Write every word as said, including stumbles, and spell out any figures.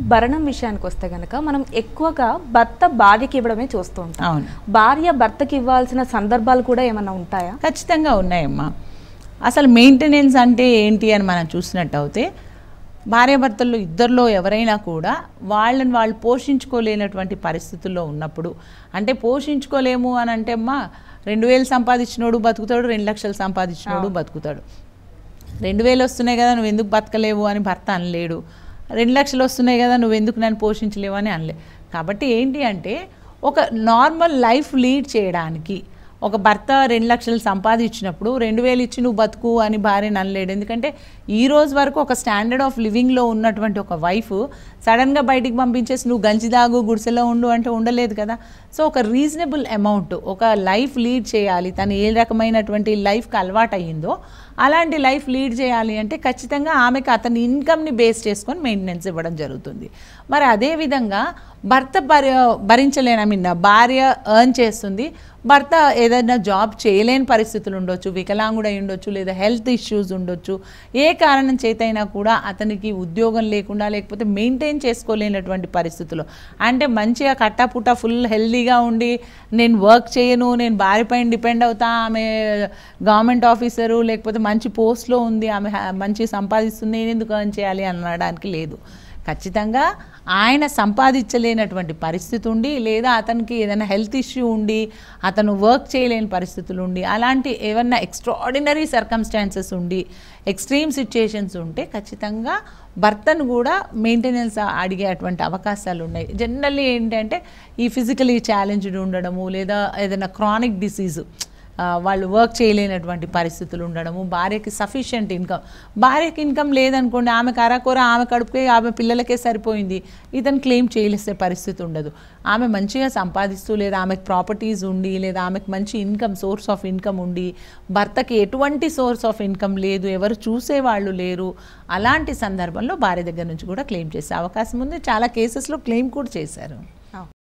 భరణం విషయానికి వస్తే గనక మనం ఎక్కువగా భర్త భార్యకి ఇవ్వడమే చూస్తూ ఉంటాం. భార్య భర్తకి ఇవ్వాల్సిన సందర్భాలు కూడా ఏమైనా ఉంటాయా? ఖచ్చితంగా ఉన్నాయమ్మా. అసలు మెయింటెనెన్స్ అంటే ఏంటి అని మనం చూసినట్టు అయితే భార్యాభర్తల్లో ఇద్దరిలో ఎవరైనా కూడా వాళ్ళని వాళ్ళు పోషించుకోలేనటువంటి పరిస్థితుల్లో ఉన్నప్పుడు, అంటే పోషించుకోలేము అని అంటే అమ్మా రెండు వేలు సంపాదించినోడు బతుకుతాడు, రెండు లక్షలు సంపాదించినోడు బతుకుతాడు. రెండు వేలు వస్తున్నాయి కదా నువ్వు ఎందుకు బతకలేవు అని భర్త అనలేడు, రెండు లక్షలు వస్తున్నాయి కదా నువ్వు ఎందుకు నన్ను పోషించలేవు అని అనలే. కాబట్టి ఏంటి అంటే ఒక నార్మల్ లైఫ్ లీడ్ చేయడానికి ఒక భర్త రెండు లక్షలు సంపాదించినప్పుడు రెండు వేలు ఇచ్చి నువ్వు బతుకు అని భార్యని అనలేడు. ఎందుకంటే ఈ రోజు వరకు ఒక స్టాండర్డ్ ఆఫ్ లివింగ్లో ఉన్నటువంటి ఒక వైఫ్ సడన్గా బయటికి పంపించేసి నువ్వు గంజిదాగు గుడిసెలో ఉండు అంటే ఉండలేదు కదా. సో ఒక రీజనబుల్ అమౌంట్ ఒక లైఫ్ లీడ్ చేయాలి, తను ఏ రకమైనటువంటి లైఫ్కి అలవాటు అయ్యిందో అలాంటి లైఫ్ లీడ్ చేయాలి అంటే ఖచ్చితంగా ఆమెకు అతని ఇన్కమ్ని బేస్ చేసుకొని మెయింటెనెన్స్ ఇవ్వడం జరుగుతుంది. మరి అదేవిధంగా భర్త భరి భరించలేని ఐ మీన్ భార్య ఎర్న్ చేస్తుంది, భర్త ఏదైనా జాబ్ చేయలేని పరిస్థితులు ఉండొచ్చు, వికలాంగుడై ఉండొచ్చు, లేదా హెల్త్ ఇష్యూస్ ఉండొచ్చు, ఏ కారణం చేతైనా కూడా అతనికి ఉద్యోగం లేకుండా లేకపోతే మెయింటైన్ చేసుకోలేనటువంటి పరిస్థితులు, అంటే మంచిగా కట్టాపుట్ట ఫుల్ హెల్తీగా ఉండి నేను వర్క్ చేయను, నేను భార్య పైన డిపెండ్ అవుతా, ఆమె గవర్నమెంట్ ఆఫీసరు లేకపోతే మంచి పోస్ట్లో ఉంది, ఆమె మంచి సంపాదిస్తుంది, నేను ఎందుకు ఎర్న్ చేయాలి అనడానికి లేదు. ఖచ్చితంగా ఆయన సంపాదించలేనటువంటి పరిస్థితి ఉండి, లేదా అతనికి ఏదైనా హెల్త్ ఇష్యూ ఉండి అతను వర్క్ చేయలేని పరిస్థితులు ఉండి, అలాంటి ఏమన్నా ఎక్స్ట్రాడినరీ సర్కమ్స్టాన్సెస్ ఉండి ఎక్స్ట్రీమ్ సిచ్యుయేషన్స్ ఉంటే ఖచ్చితంగా భర్తను కూడా మెయింటెనెన్స్ అడిగేటువంటి అవకాశాలు ఉన్నాయి. జనరల్లీ ఏంటంటే ఈ ఫిజికలీ ఛాలెంజ్డ్ ఉండడము, లేదా ఏదైనా క్రానిక్ డిసీజు, వాళ్ళు వర్క్ చేయలేనటువంటి పరిస్థితులు ఉండడము, భార్యకి సఫిషియంట్ ఇన్కమ్, భార్యకి ఇన్కమ్ లేదనుకోండి ఆమెకు అరకొర ఆమె కడుపుకే ఆమె పిల్లలకే సరిపోయింది, ఇతను క్లెయిమ్ చేయలేసే పరిస్థితి ఉండదు. ఆమె మంచిగా సంపాదిస్తూ లేదా ఆమెకు ప్రాపర్టీస్ ఉండి లేదా ఆమెకు మంచి ఇన్కమ్ సోర్స్ ఆఫ్ ఇన్కమ్ ఉండి భర్తకి ఎటువంటి సోర్స్ ఆఫ్ ఇన్కమ్ లేదు, ఎవరు చూసేవాళ్ళు లేరు, అలాంటి సందర్భంలో భార్య దగ్గర నుంచి కూడా క్లెయిమ్ చేసే అవకాశం ఉంది. చాలా కేసెస్లో క్లెయిమ్ కూడా చేశారు.